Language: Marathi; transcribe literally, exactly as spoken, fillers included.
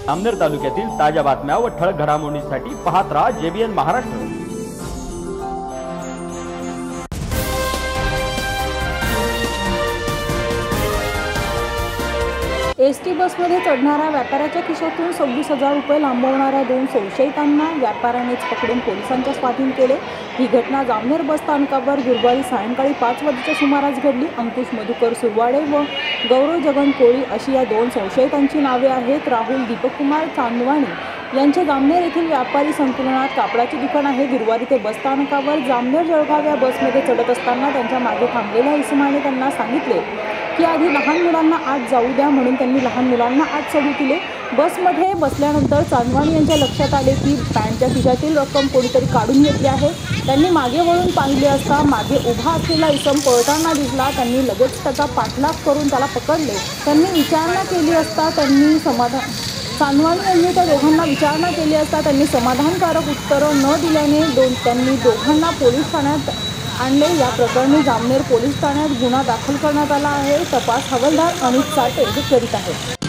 जामनेर तालुक्यातील ताज्या बातम्या व ठळक घडामोडींसाठी पाहत राहा जेबीएन महाराष्ट्र। एसटी बसमध्ये चढणाऱ्या व्यापाऱ्याच्या खिशातून सव्वीस हजार रुपये लांबवणाऱ्या दोन संशयितांना व्यापाऱ्यानेच पकडून पोलिसांच्या स्वाधीन केले। ही घटना जामनेर बस स्थानकावर गुरुवारी सायंकाळी पाच वाजेच्या सुमारास घडली। अंकुश मधुकर सुरवाडे व गौरव जगन कोळी अशी या दोन संशयितांची नावे आहेत। राहुल दीपक कुमार चांदवानी यांचे जामनेर येथील व्यापारी संकुलनात कापडाचे दुकान आहे। गुरुवारी ते बस स्थानकावर जामनेर जळगाव या बसमध्ये चढत असताना त्यांच्या मागे थांबलेल्या इसमाने त्यांना सांगितले की आधी लहान मुलांना आत जाऊ द्या, म्हणून त्यांनी लहान मुलांना आत चढू दिले। बसमध्ये बसल्यानंतर चांदवानी यांच्या लक्षात आले की पॅन्टच्या खिशातील रक्कम कोणीतरी काढून घेतली आहे। त्यांनी मागे वळून पाहिले असता मागे उभा असलेला इसम पळताना दिसला। त्यांनी लगेच त्याचा पाठलाग करून त्याला पकडले। त्यांनी विचारणा केली असता त्यांनी समाधान चांदवानी यांनी त्या दोघांना विचारणा केली असता त्यांनी समाधानकारक उत्तरं न दिल्याने दोन त्यांनी दोघांना पोलीस ठाण्यात आणले। या प्रकरणी जामनेर पोलीस ठाण्यात गुन्हा दाखल करण्यात आला आहे। तपास हवालदार अनित साठे हे करीत आहेत।